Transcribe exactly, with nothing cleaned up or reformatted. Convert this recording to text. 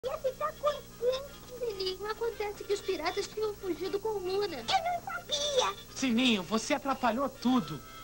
ia ficar contente. Sininho, acontece que os piratas tinham fugido com Luna. Eu não sabia. Sininho, você atrapalhou tudo.